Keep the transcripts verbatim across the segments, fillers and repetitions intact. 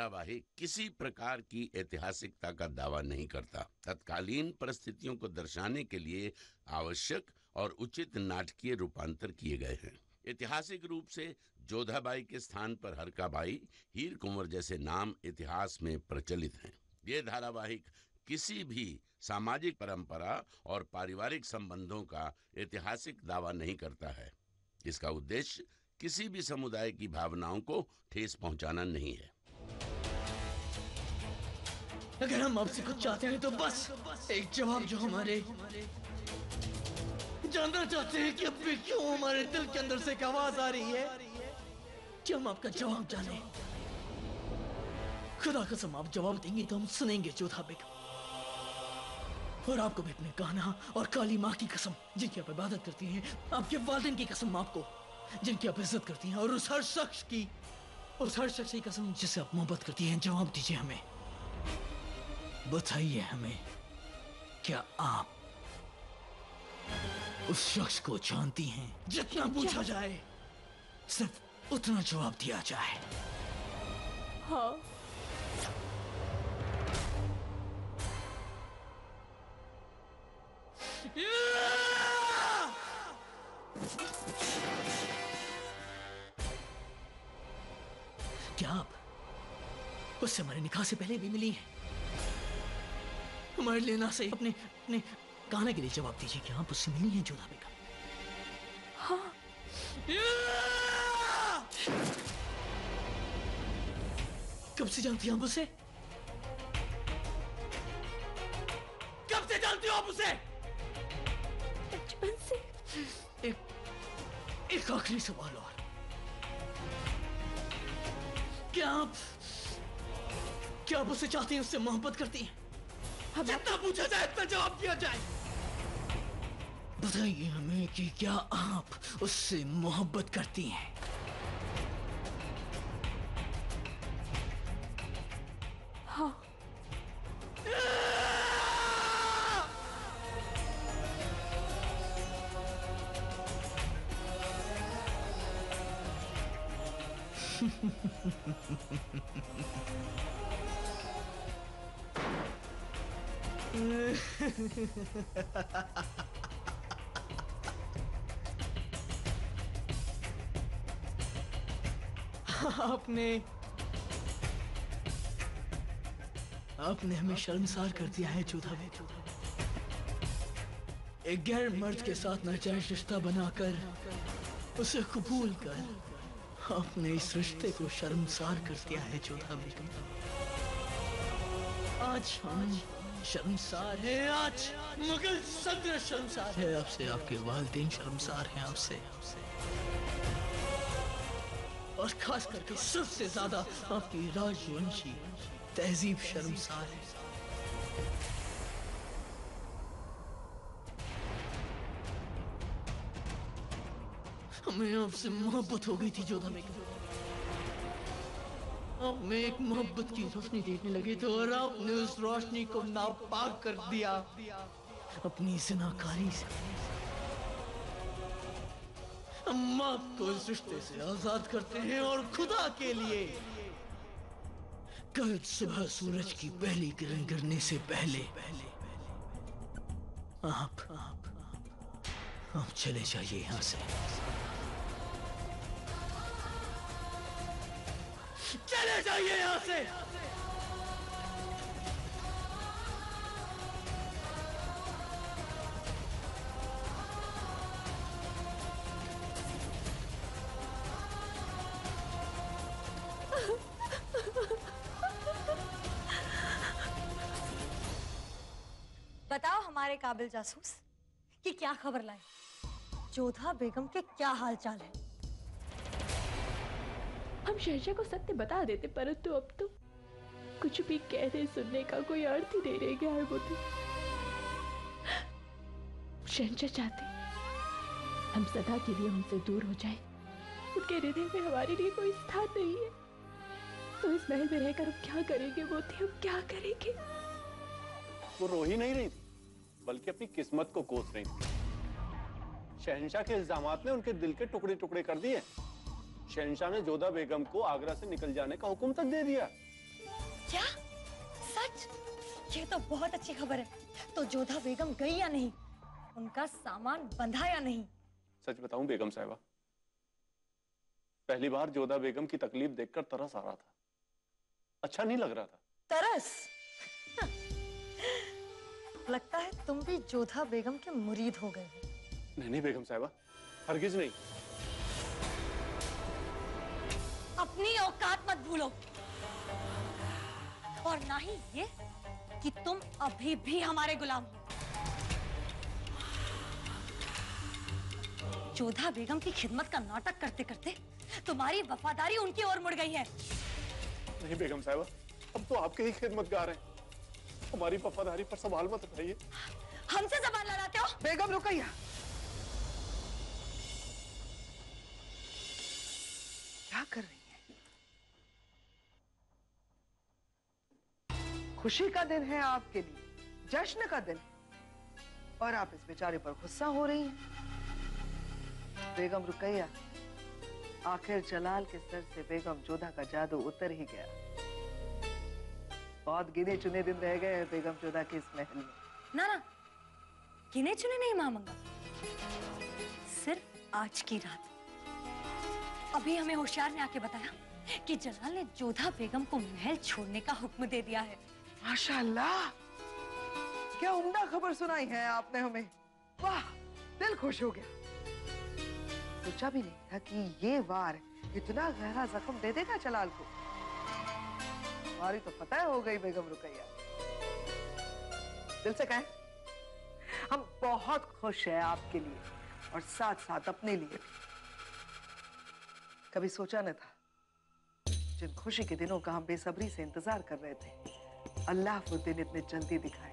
धारावाहिक किसी प्रकार की ऐतिहासिकता का दावा नहीं करता। तत्कालीन परिस्थितियों को दर्शाने के लिए आवश्यक और उचित नाटकीय रूपांतर किए गए हैं। ऐतिहासिक रूप से जोधाबाई के स्थान पर हरकाबाई, हीर कुंवर जैसे नाम इतिहास में प्रचलित हैं। ये धारावाहिक किसी भी सामाजिक परंपरा और पारिवारिक संबंधों का ऐतिहासिक दावा नहीं करता है। इसका उद्देश्य किसी भी समुदाय की भावनाओं को ठेस पहुंचाना नहीं है। अगर हम आपसे कुछ चाहते हैं तो बस एक जवाब जो हमारे जानना चाहते हैं कि अब भी क्यों हमारे दिल के अंदर से एक आवाज आ रही है कि हम आपका जवाब जाने। खुदा कसम आप जवाब देंगे तो हम सुनेंगे जोधा बेगम, और आपको भी अपने कान्हा और काली माँ की कसम जिनकी आप इबादत करती हैं, आपके वालिदैन की कसम आपको जिनकी आप इज्जत करती हैं, और उस हर शख्स की उस हर शख्स की कसम जिससे आप मोहब्बत करती हैं। जवाब दीजिए हमें, बताइए हमें, क्या आप उस शख्स को जानती हैं? जितना पूछा जाए सिर्फ उतना जवाब दिया जाए। हाँ। क्या आप उससे हमारे निकाह से पहले भी मिली हैं? हमारे लेना से अपने अपने कान्हा के लिए जवाब दीजिए, क्या आप उससे मिली हैं जोधा बेगम? हाँ। कब से जानती हैं आप उसे? कब से जानती हो आप उसे? बचपन से। एक एक आखिरी सवाल और, क्या आप क्या आप उसे चाहती हैं, उससे मोहब्बत करती हैं? जितना पूछा जाए इतना जवाब दिया जाए। बताइए हमें कि क्या आप उससे मोहब्बत करती हैं? हाँ। आपने आपने हमें शर्मसार कर दिया है जोधा बेगम। एक गैर मर्द के साथ नाजायज रिश्ता बनाकर उसे कबूल कर आपने इस रिश्ते को शर्मसार कर दिया है जोधा बेगम। आज हम शर्मसार है, आज मुगल सल्तनत शर्मसार है आपसे, आपके वालिदैन शर्मसार हैं आपसे, और खास करके सबसे ज्यादा आपकी राजवंशी तहजीब शर्मसार है। हमें आपसे मोहब्बत हो गई थी जोधा बेगम। आप में एक मोहब्बत की रोशनी देखने लगे थे और आपने उस रोशनी को नापाक कर दिया अपनी ज़िनाकारी से। हम आपको इस रिश्ते से आजाद करते हैं, और खुदा के लिए कल सुबह सूरज की पहली किरण गिरने से पहले आप आप आप चले जाइए यहां से, चले जाइए यहां से। बताओ हमारे काबिल जासूस कि क्या खबर लाए, जोधा बेगम के क्या हालचाल है? हम शहंशाह को सत्य बता देते, परंतु अब तो कुछ भी कहने सुनने का कोई अर्थ ही नहीं रह गया है। वो तो शहंशाह चाहते हम सदा के लिए उनसे दूर हो जाए, उनके हृदय में हमारे लिए कोई स्थान नहीं है। तो इस महल में रहकर हम क्या करेंगे मोती, हम क्या करेंगे? वो रो ही नहीं रही थी, बल्कि अपनी किस्मत को कोस रही थी। शहंशाह के इल्जामात ने उनके दिल के टुकड़े टुकड़े कर दिए। शहंशाह ने जोधा बेगम को आगरा से निकल जाने का हुक्म तक दे दिया। क्या सच? ये तो बहुत अच्छी खबर है। तो जोधा बेगम गई या नहीं? उनका सामान बंधा या नहीं? सच बताऊं बेगम साहिबा, पहली बार जोधा बेगम की तकलीफ देखकर तरस आ रहा था। अच्छा नहीं लग रहा था। तरस? लगता है तुम भी जोधा बेगम के मुरीद हो गए हो। नहीं नहीं बेगम साहिबा, हरगिज नहीं। अपनी औकात मत भूलो, और ना ही ये कि तुम अभी भी हमारे गुलाम हो। जोधा बेगम की खिदमत का नाटक करते करते तुम्हारी वफादारी उनकी ओर मुड़ गई है। नहीं बेगम साहिबा, अब तो आपके ही खिदमतगार हैं। हमारी वफादारी पर सवाल मत उठाइए। हमसे जबान लड़ाते हो? बेगम रुकैया, क्या कर रही है? खुशी का दिन है आपके लिए, जश्न का दिन, और आप इस बेचारे पर गुस्सा हो रही हैं। बेगम रुकैया, आखिर जलाल के सर से बेगम जोधा का जादू उतर ही गया। बहुत गिने चुने दिन रह गए हैं बेगम जोधा के इस महल में। ना ना, गिने चुने नहीं मामंगा, सिर्फ आज की रात। अभी हमें होशियार ने आके बताया कि जलाल ने जोधा बेगम को महल छोड़ने का हुक्म दे दिया है। माशाअल्लाह, क्या उम्दा खबर सुनाई है आपने हमें। वाह, दिल खुश हो गया। सोचा भी नहीं था कि ये वार इतना गहरा जख्म दे देगा जलाल को। हमारी तो फतह हो गई बेगम रुकैया। दिल से कहें, हम बहुत खुश हैं आपके लिए और साथ साथ अपने लिए भी। कभी सोचा न था जिन खुशी के दिनों का हम बेसब्री से इंतजार कर रहे थे, अल्लाह वो दिन इतने जल्दी दिखाएगा।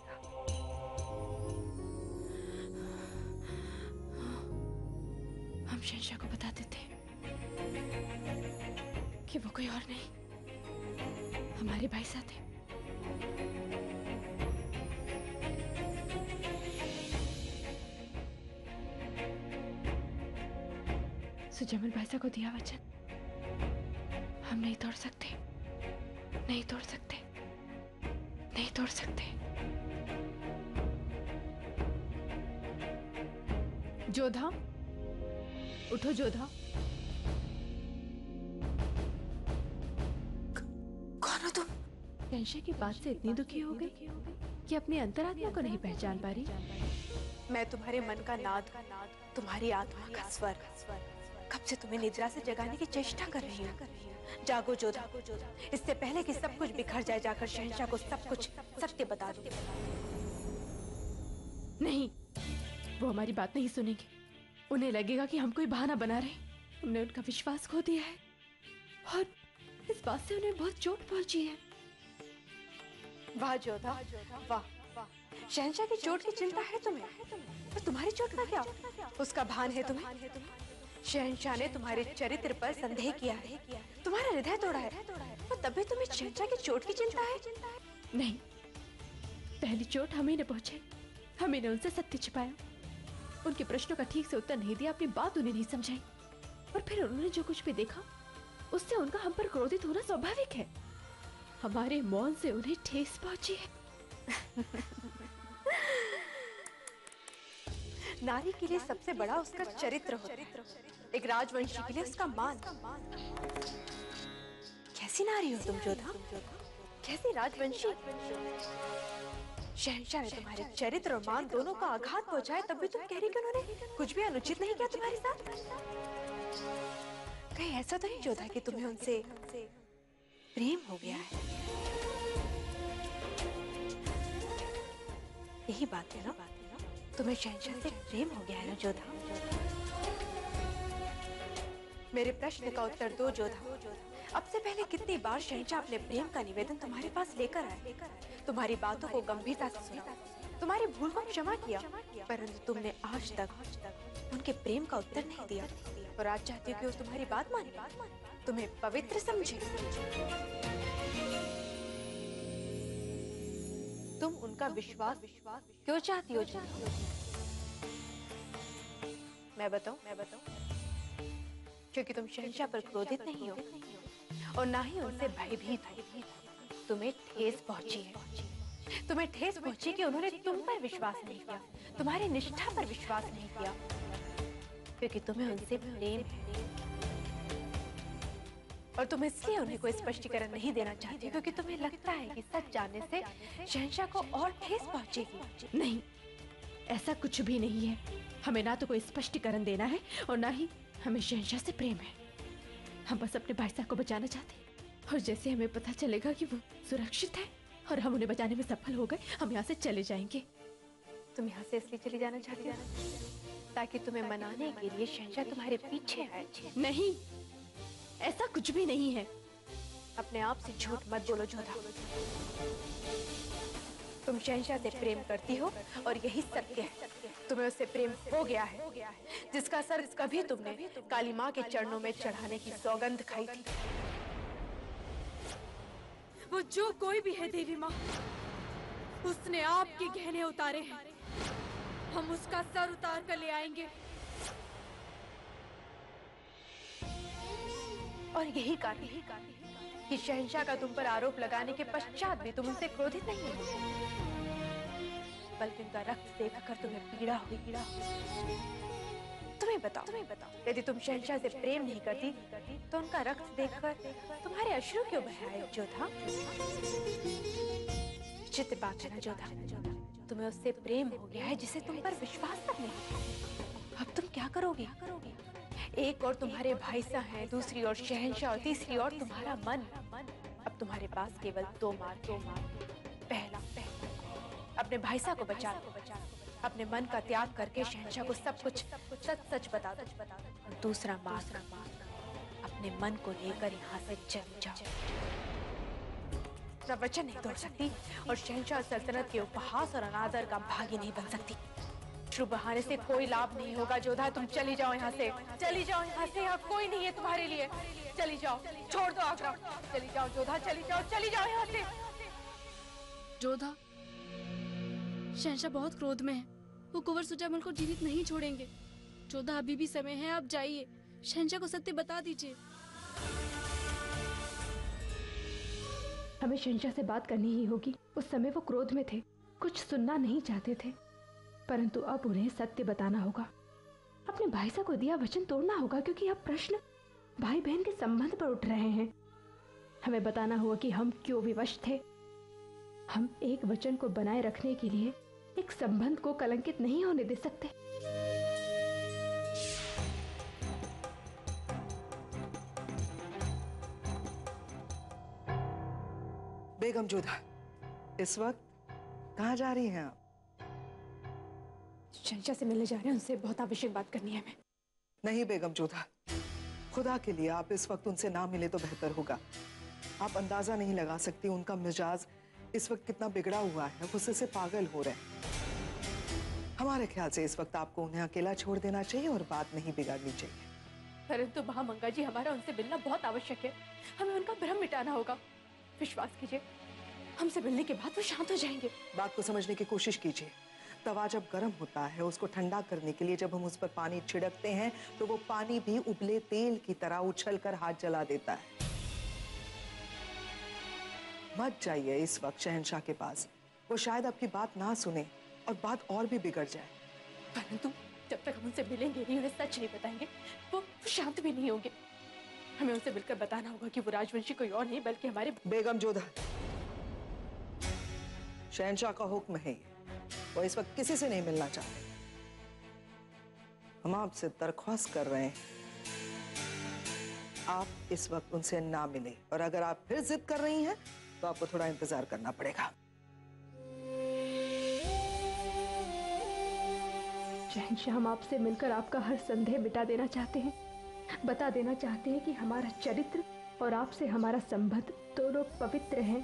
हम शहंशाह को बता देते कि वो कोई और नहीं, हमारे भाई साथ है। सुजैमल भाई साहब को दिया वचन, हम नहीं तोड़ सकते, नहीं तोड़ सकते, नहीं तोड़ सकते। जोधा, उठो जोधा। कौन हो तुम? शहंशाह की बात से इतनी दुखी हो गई कि अपनी अंतरात्मा को नहीं पहचान पा रही। मैं तुम्हारे मन का नाद, तुम्हारी आत्मा का स्वर, कब से तुम्हें निद्रा से जगाने की चेष्टा कर रही हूँ। जागो जोधा, इससे पहले कि सब कुछ बिखर जाए, जाकर शहंशाह को सब कुछ सत्य बता दो। नहीं, वो हमारी बात नहीं सुनेंगे। उन्हें लगेगा कि हम कोई बहाना बना रहे हैं। हमने उनका विश्वास खो दिया है और इस बात से उन्हें बहुत चोट पहुंची है। वाह जोधा, वाह। शहंशाह की चोट की चिंता है तुम्हें, पर तुम्हारी चोट का क्या? उसका भान है तुम्हें? शहंशाह ने तुम्हारे चरित्र पर संदेह किया है, तुम्हारा हृदय तोड़ा है, और तब भी तुम्हें शहंशाह की चोट की चिंता है? नहीं, पहली चोट हमें न पहुंचे। हमें ने उनसे सत्य छिपाया, उनके प्रश्नों का ठीक से उत्तर नहीं दिया, अपनी बात उन्हें नहीं समझाई, और फिर उन्होंने जो कुछ भी देखा उससे उनका हम पर क्रोधित होना स्वाभाविक है। हमारे मौन से उन्हें ठेस पहुंची है। नारी के लिए सबसे बड़ा उसका चरित्र होता है, एक राजवंशी के लिए उसका मान। कैसी नारी हो तुम जोधा, कैसी राजवंशी। शहंशाह ने तुम्हारे चरित्र और मान दोनों का आघात पहुंचाया, तब भी तुम कह रही कि उन्होंने कुछ भी अनुचित नहीं किया तुम्हारे साथ। कहीं ऐसा तो नहीं जोधा कि तुम्हें उनसे प्रेम हो गया है? यही बात है ना, तुम्हें शहंशाह से प्रेम हो गया है ना जोधा? मेरे प्रश्न का उत्तर दो जोधा। अब से पहले कितनी बार शहंशाह अपने प्रेम का निवेदन तुम्हारे पास लेकर आए, तुम्हारी बातों को गंभीरता से सुना, तुम्हारी भूल को क्षमा किया, परंतु तुमने आज तक उनके प्रेम का उत्तर नहीं दिया, और आज चाहती हो कि वो तुम्हारी बात माने, तुम्हें पवित्र समझे। तुम उनका विश्वास क्यों चाहती हो जोधा? मैं बताऊं? मैं बताऊं? क्योंकि तुम शहंशाह पर क्रोधित नहीं हो और ना ही उनसे भयभीत हो। तुम्हें ठेस पहुंची है। तुम्हें ठेस पहुंची कि उन्होंने तुम पर विश्वास नहीं किया, तुम्हारी निष्ठा पर विश्वास नहीं किया, क्योंकि तुम्हें उनसे प्रेम है। और तुम इसलिए उन्हें कोई स्पष्टीकरण नहीं देना चाहती क्योंकि तुम्हें लगता है कि सच जानने से शहंशाह को और ठेस पहुंचेगी। नहीं, ऐसा कुछ भी नहीं है। हमें ना तो कोई स्पष्टीकरण देना है और ना ही हमें शहंशाह से प्रेम है। हम बस अपने भाई साहब को बचाना चाहते हैं, और जैसे हमें पता चलेगा कि वो सुरक्षित है और हम उन्हें बचाने में सफल हो गए, हम यहाँ से चले जाएंगे। तुम यहाँ से इसलिए चली जाना चाहती हो ताकि तुम्हें मनाने के लिए शहंशाह तुम्हारे पीछे आए। नहीं, ऐसा कुछ भी नहीं है। अपने आप से झूठ मत बोलो जोधा। तुम शहंशाह से प्रेम करती हो और यही सत्य है। तुम्हें उससे प्रेम हो गया है, जिसका असर कभी तुमने काली माँ के चरणों में चढ़ाने की सौगंध खाई थी। वो जो कोई भी है देवी माँ, उसने आपके गहने उतारे हैं। हम उसका सर उतार कर ले आएंगे। और यही कारण कि शहंशाह का तुम पर आरोप लगाने के पश्चात भी तुम उनसे क्रोधित नहीं हो, बल्कि उनका रक्त देखकर तुम्हें पीड़ा हुई। पीड़ा तुम्हें बताओ, तुम्हें बताओ, यदि तुम शहंशाह से प्रेम नहीं करती तो उनका रक्त देखकर तुम्हारे अश्रु क्यों बह आए जोधा? चित्त बात है ना जोधा, तुम्हें उससे प्रेम हो गया है जिसे तुम पर विश्वास तक नहीं। अब तुम क्या करोगी? एक और तुम्हारे भाई सा है, दूसरी ओर शहंशाह और तीसरी ओर तुम्हारा मन। अब तुम्हारे पास केवल दो मार्ग दो मार्ग पहला पहला अपने भाई सा को बचा लो, अपने मन का त्याग करके शहंशाह को सब कुछ सच सच बता दो। और दूसरा मार्ग अपने मन को लेकर यहाँ से चले जाओ। अपना वचन नहीं तोड़ सकती और शहंशाह सल्तनत के उपहास और अनादर का भागी नहीं बन सकती। शुभ बहाने से कोई लाभ नहीं होगा जोधा। तुम चली जाओ यहाँ से, चली जाओ यहाँ से। यहाँ कोई नहीं है तुम्हारे लिए। चली जाओ, छोड़ दो आगरा। चली जाओ जोधा, चली जाओ, चली जाओ यहाँ से। जोधा, शहंशाह बहुत क्रोध में है। वो कुंवर सुजामल को जीवित नहीं छोड़ेंगे। जोधा, अभी भी समय है, आप जाइए। शहंशाह को सत्य बता दीजिए। हमें शहंशाह से बात करनी ही होगी। उस समय वो क्रोध में थे, कुछ सुनना नहीं चाहते थे, परंतु अब उन्हें सत्य बताना होगा। अपने भाई साहब को दिया वचन तोड़ना होगा, क्योंकि अब प्रश्न भाई बहन के संबंध पर उठ रहे हैं। हमें बताना होगा कि हम क्यों विवश थे। हम एक वचन को बनाए रखने के लिए एक संबंध को कलंकित नहीं होने दे सकते। बेगम जोधा, इस वक्त कहाँ जा रही हैं आप? शहंशाह से मिलने जा रहे हैं, उनसे बहुत आवश्यक बात करनी है हमें। नहीं बेगम जोधा, खुदा के लिए आप इस वक्त उनसे ना मिले तो बेहतर होगा। आप अंदाजा नहीं लगा सकती उनका मिजाज इस वक्त कितना बिगड़ा हुआ है। गुस्से से पागल हो रहे हैं। हमारे ख्याल से इस वक्त आपको उन्हें अकेला छोड़ देना चाहिए और बात नहीं बिगाड़नी चाहिए। परंतु महामंगा जी, हमारा उनसे मिलना बहुत आवश्यक है। हमें उनका भ्रम मिटाना होगा। विश्वास कीजिए, हमसे मिलने के बाद वो शांत हो जाएंगे। बात को समझने की कोशिश कीजिए। तवा जब गर्म होता है, उसको ठंडा करने के लिए जब हम उस पर पानी छिड़कते हैं तो वो पानी भी उबले तेल की तरह उछलकर हाथ जला देता है। मत जाइए इस वक्त शहंशाह के पास। वो शायद आपकी बात ना सुने और बात और भी बिगड़ जाए। परंतु जब तक हम उनसे मिलेंगे नहीं, उन्हें सच नहीं बताएंगे, वो शांत भी नहीं होंगे। हमें उनसे मिलकर बताना होगा कि वो राजवंशी कोई और नहीं बल्कि हमारे। बेगम जोधा, शहंशाह का हुक्म है, वो इस वक्त किसी से नहीं मिलना चाहते। हम आपसे दरख्वास्त कर रहे हैं, आप इस वक्त उनसे ना मिले। और अगर आप फिर जिद कर रही हैं तो आपको थोड़ा इंतजार करना पड़ेगा। शहंशाह, हम आपसे मिलकर आपका हर संदेह मिटा देना चाहते हैं। बता देना चाहते हैं कि हमारा चरित्र और आपसे हमारा संबंध दोनों पवित्र हैं।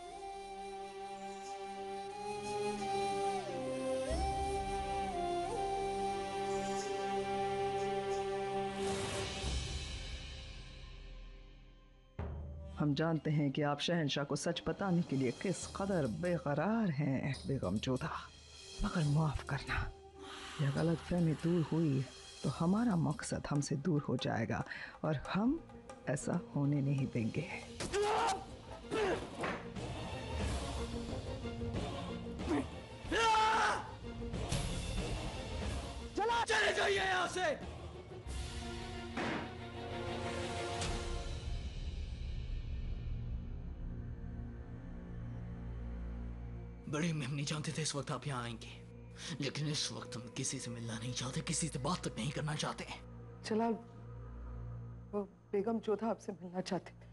हम जानते हैं कि आप शहंशाह को सच बताने के लिए किस कदर बेकरार हैं बेगम जोधा, मगर माफ करना, यह गलतफहमी दूर हुई तो हमारा मकसद हमसे दूर हो जाएगा और हम ऐसा होने नहीं देंगे। चले जाइए यहाँ से। बड़ी हम नहीं जानते थे इस वक्त आप यहाँ आएंगे, लेकिन इस वक्त हम किसी से मिलना नहीं चाहते, किसी से बात तक नहीं करना चाहते। जलाल, वो बेगम जोधा आपसे मिलना चाहते थे।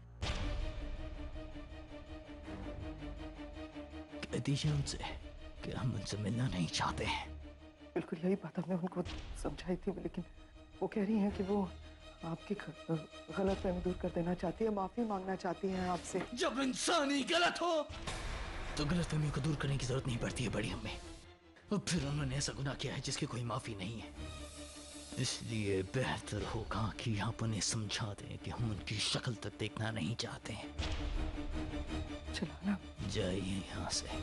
कह दीजिए उनसे कि हम उनसे मिलना नहीं चाहते हैं। बिल्कुल यही बात हमने उनको समझाई थी, लेकिन वो कह रही हैं कि वो आपकी गलतफहमी दूर कर देना चाहती है, माफी मांगना चाहती हैं आपसे। जब इंसान ही गलत हो तो गलतफहमी को दूर करने की जरूरत नहीं पड़ती है बड़ी अम्मी। और फिर उन्होंने ऐसा गुनाह किया है जिसकी कोई माफी नहीं है, इसलिए बेहतर होगा कि आप उन्हें समझा दें कि हम उनकी शक्ल तक देखना नहीं चाहते हैं। चलो ना, जाइए यहाँ से।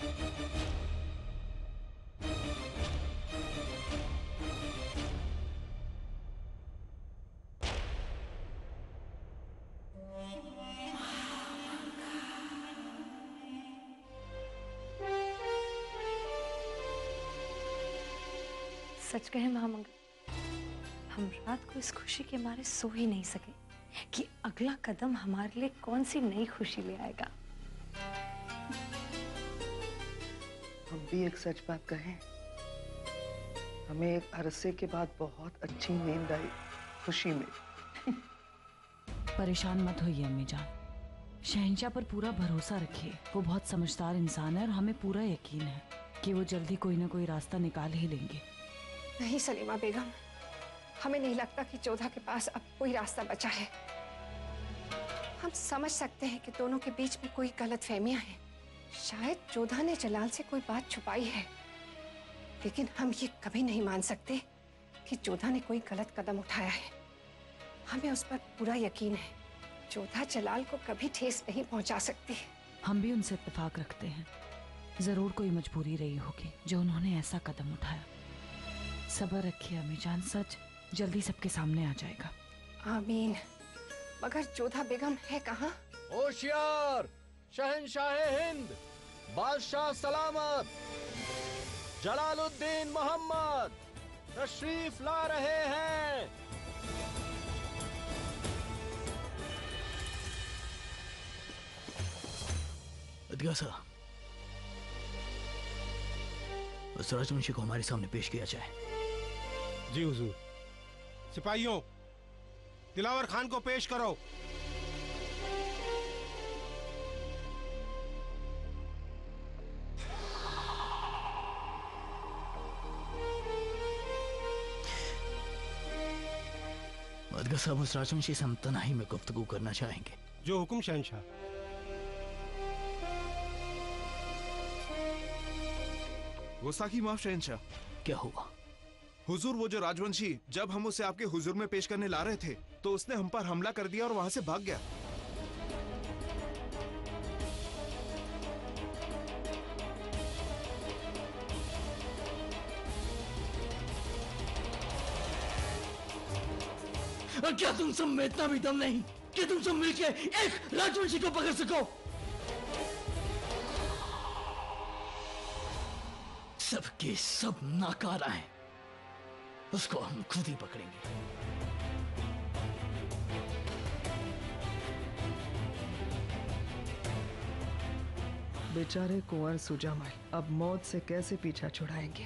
सच कहे महामंगल, हम रात को इस खुशी के मारे सो ही नहीं सके कि अगला कदम हमारे लिए कौन सी नई खुशी ले आएगा। हम भी एक सच बात कहें, हमें एक अरसे के बाद बहुत अच्छी नींद आई खुशी में। परेशान मत होइए अम्मी जान, शहंशाह पर पूरा भरोसा रखिए। वो बहुत समझदार इंसान है और हमें पूरा यकीन है कि वो जल्दी कोई ना कोई रास्ता निकाल ही लेंगे। नहीं सलीमा बेगम, हमें नहीं लगता कि जोधा के पास अब कोई रास्ता बचा है। हम समझ सकते हैं कि दोनों के बीच में कोई गलतफहमियां हैं। शायद जोधा ने जलाल से कोई बात छुपाई है, लेकिन हम ये कभी नहीं मान सकते कि जोधा ने कोई गलत कदम उठाया है। हमें उस पर पूरा यकीन है। जोधा जलाल को कभी ठेस नहीं पहुंचा सकती। हम भी उनसे इत्तेफाक रखते हैं, जरूर कोई मजबूरी रही होगी जो उन्होंने ऐसा कदम उठाया। सब्र रखिए अम्मी जान, सच जल्दी सबके सामने आ जाएगा। आमीन। मगर जोधा बेगम है कहाँ? होशियार, शहंशाह हिंद, बादशाह सलामत, जलालुद्दीन मोहम्मद तशरीफ ला रहे हैं। अदगासा, उस राजवंशी को हमारे सामने पेश किया जाए। जी हुजूर। सिपाहियों, दिलावर खान को पेश करो। मदगा साहब, उस राजवंशी से हम तन्हाई में गुफ्तगू करना चाहेंगे। जो हुक्म शहंशाह। गुस्ताखी माफ शहंशाह। क्या हुआ? हुजूर, वो जो राजवंशी जब हम उसे आपके हुजूर में पेश करने ला रहे थे तो उसने हम पर हमला कर दिया और वहां से भाग गया। और क्या तुम सब में इतना भी दम नहीं कि तुम सब मिलके एक राजवंशी को पकड़ सको? सबके सब नाकारा हैं, उसको हम खुद ही पकड़ेंगे। बेचारे कुंवर सुजामल अब मौत से कैसे पीछा छुड़ाएंगे?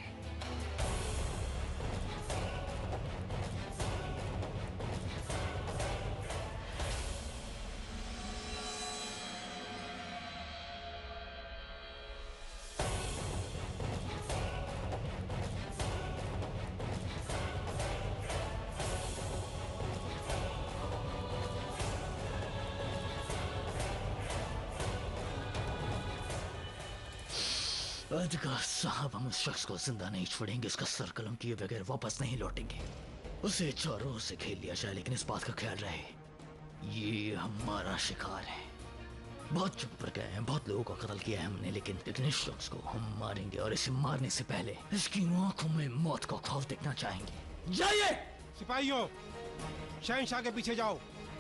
अदगा साहब, हम उस शख्स को जिंदा नहीं छोड़ेंगे। उसका सर कलम किए बगैर वापस नहीं लौटेंगे। उसे चारों ओर से खेल लिया जाए, लेकिन इस बात का ख्याल रहे ये हमारा शिकार है। बहुत चुप कर गए हैं, बहुत लोगों का कत्ल किया है हमने, लेकिन लेकिन इस शख्स को हम मारेंगे और इसे मारने से पहले इसकी आंखों में मौत का खौफ देखना चाहेंगे। जाइए सिपाहियों, शहंशाह के पीछे जाओ।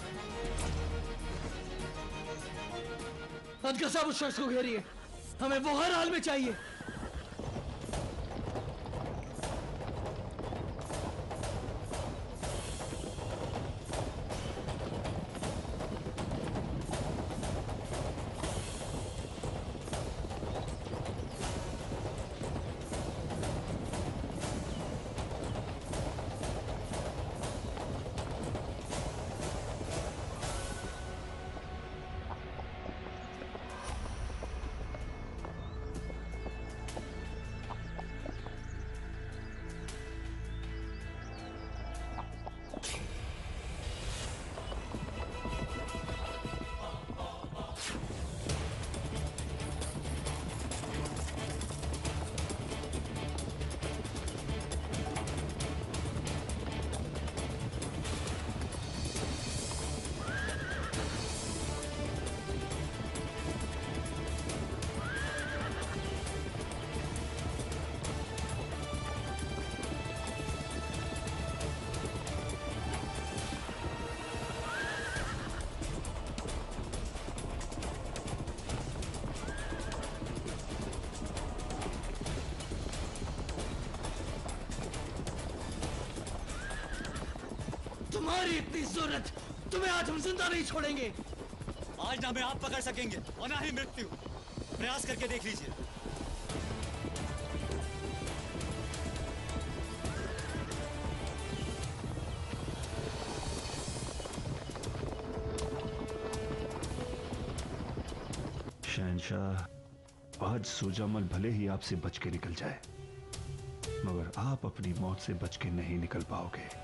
अदगा साहब, उस शख्स को घेरिए, हमें वो हर हाल में चाहिए। हमारी इतनी जरूरत तुम्हें आज हम जिंदा नहीं छोड़ेंगे। आज ना हमें आप पकड़ सकेंगे और ना ही मृत्यु। प्रयास करके देख लीजिए। शहंशाह, आज सुजामल भले ही आपसे बच के निकल जाए, मगर आप अपनी मौत से बच के नहीं निकल पाओगे।